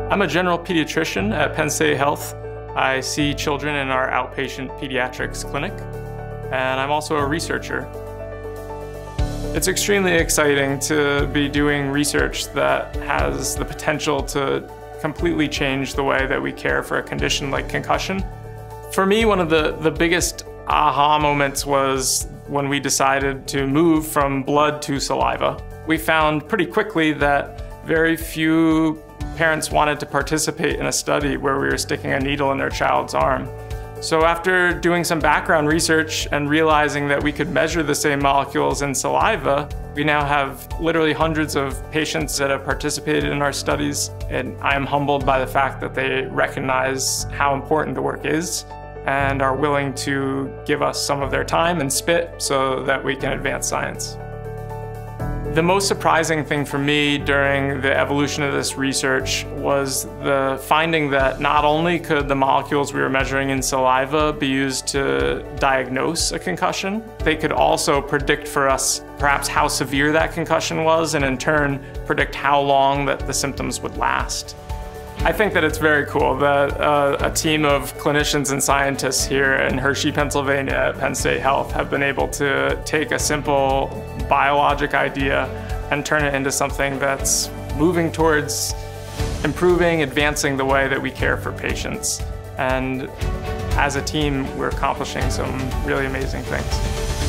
I'm a general pediatrician at Penn Health. I see children in our outpatient pediatrics clinic, and I'm also a researcher. It's extremely exciting to be doing research that has the potential to completely change the way that we care for a condition like concussion. For me, one of the biggest aha moments was when we decided to move from blood to saliva. We found pretty quickly that very few parents wanted to participate in a study where we were sticking a needle in their child's arm. So after doing some background research and realizing that we could measure the same molecules in saliva, we now have literally hundreds of patients that have participated in our studies, and I am humbled by the fact that they recognize how important the work is and are willing to give us some of their time and spit so that we can advance science. The most surprising thing for me during the evolution of this research was the finding that not only could the molecules we were measuring in saliva be used to diagnose a concussion, they could also predict for us perhaps how severe that concussion was, and in turn predict how long that the symptoms would last. I think that it's very cool that a team of clinicians and scientists here in Hershey, Pennsylvania at Penn State Health have been able to take a simple biologic idea and turn it into something that's moving towards improving, advancing the way that we care for patients. And as a team, we're accomplishing some really amazing things.